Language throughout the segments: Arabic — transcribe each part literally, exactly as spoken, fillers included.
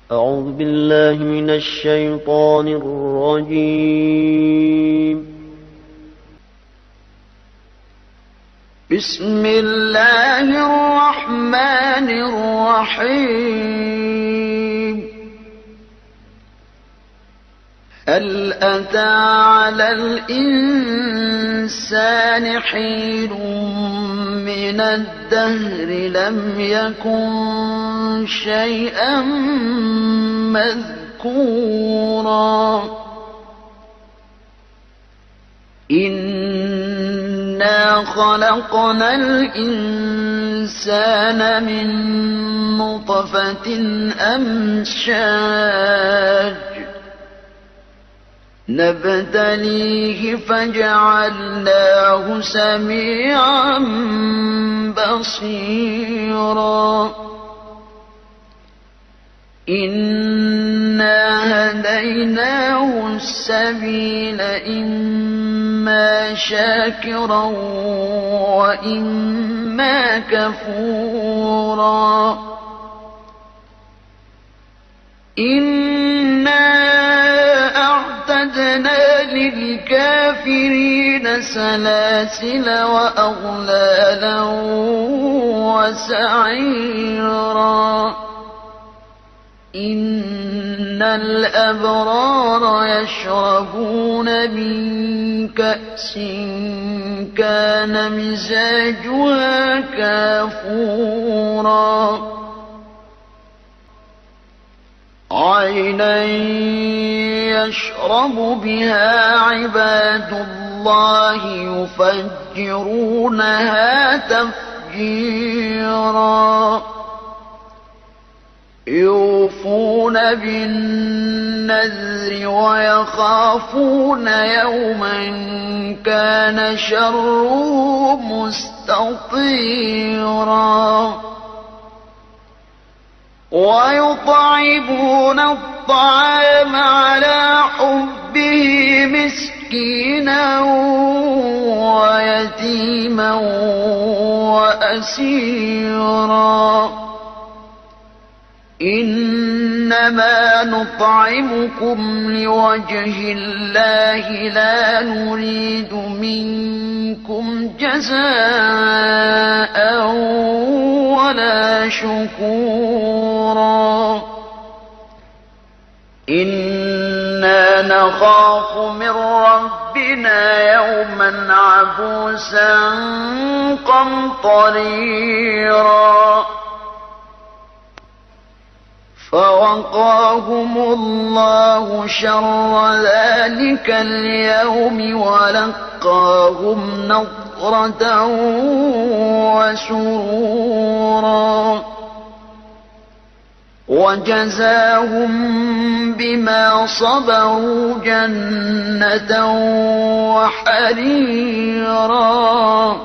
أعوذ بالله من الشيطان الرجيم. بسم الله الرحمن الرحيم. هل أتى على الإنسان حين من الدهر لم يكن شيئا مذكورا إنا خلقنا الإنسان من نطفة أمشاج نبتليه فجعلناه سميعا بصيرا إنا هديناه السبيل إما شاكرا وإما كفورا إنا أعتدنا للكافرين سلاسل وأغلالا وسعيرا إن الأبرار يشربون من كأس كان مزاجها كافورا عينا يشرب بها عباد الله يفجرونها تفجيرا يوفون بالنذر ويخافون يوما كان شره مستطيرا ويطعمون الطعام على حبه مسكينا ويتيما وأسيرا إنما نطعمكم لوجه الله لا نريد منكم جزاء ولا شكورا إنا نخاف من ربنا يوما عبوسا قمطريرا فوقاهم الله شر ذلك اليوم ولقاهم نضرة وسرورا وجزاهم بما صبروا جنة وحريرا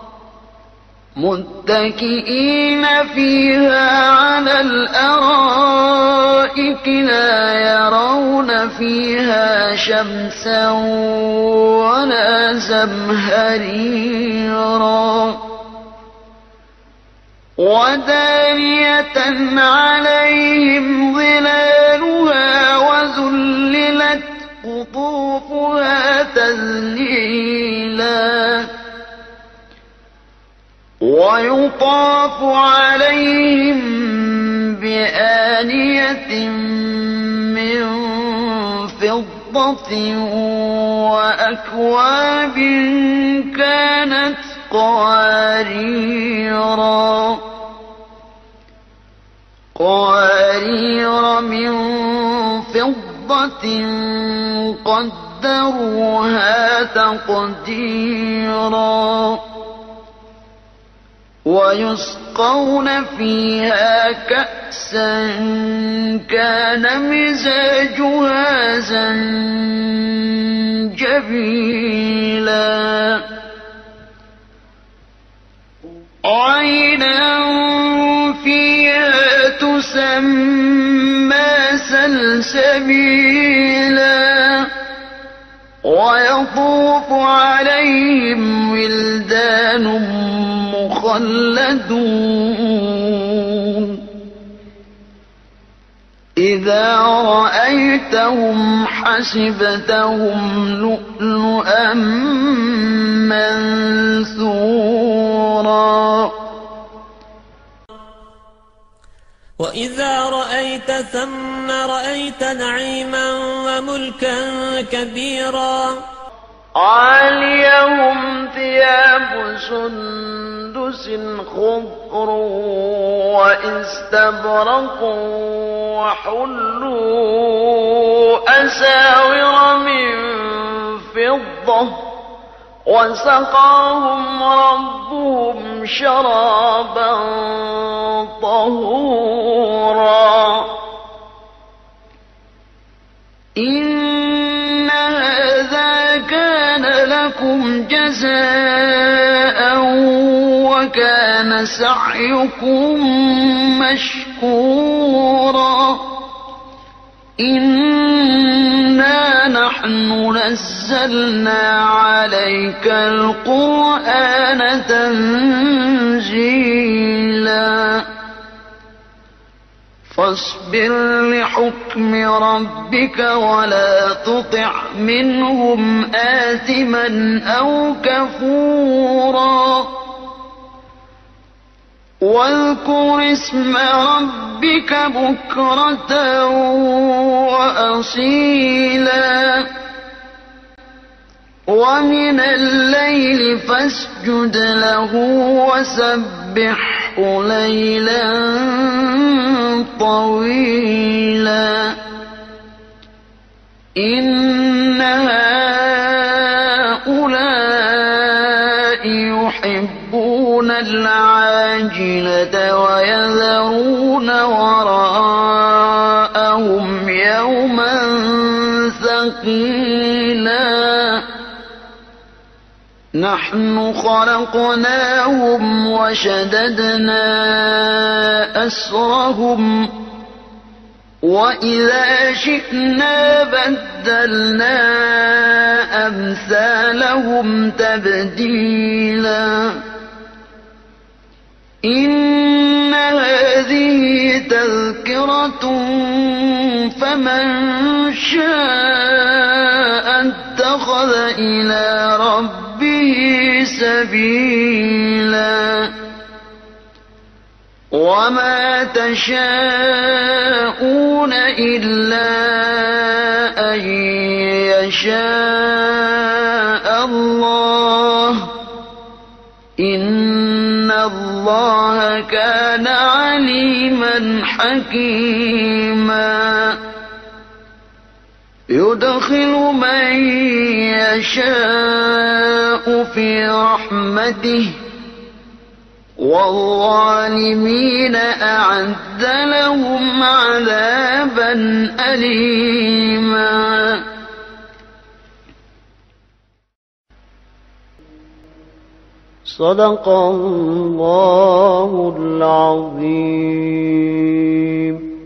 متكئين فيها على الأرائك لا يرون فيها شمسا ولا زمهريرا ودانية عليهم ظلالها وذللت قطوفها تذليلا ويطاف عليهم بآنية من فضة وأكواب كانت قواريرا قوارير من فضة قدروها تقديرا ويسقون فيها كأسا كان مزاجها زنجبيلا عينا فيها تسمى سلسبيلا ويطوف عليهم ولدان مخلدون وإذا رأيتهم حسبتهم لؤلؤا منثورا وإذا رأيت ثم رأيت نعيما وملكا كبيرا عاليهم ثياب سندس خضر واستبرق وحلوا أساور من فضة وسقاهم ربهم شرابا طهورا إن هذا كان لكم جزاء وكان سعيكم مشكورا إنا نحن نزلنا عليك القرآن تنزيلا فاصبر لحكم ربك ولا تطع منهم آثما أو كفورا واذكر اسم ربك بكرة وأصيلا ومن الليل فاسجد له وسبحه ليلا طويلا إن هؤلاء يحبون العاجلة ويذرون وراءهم يوما ثقيلا نحن خلقناهم وشددنا أسرهم وإذا شئنا بدلنا أمثالهم تبديلا إن هذه تذكرة فمن شاء اتخذ إلى ربه سبيلا وما تشاءون إلا أن يشاء الله إن الله كان عليما حكيما يدخل من يشاء في رحمته والظالمين أعد لهم عذابا أليما صدق الله العظيم.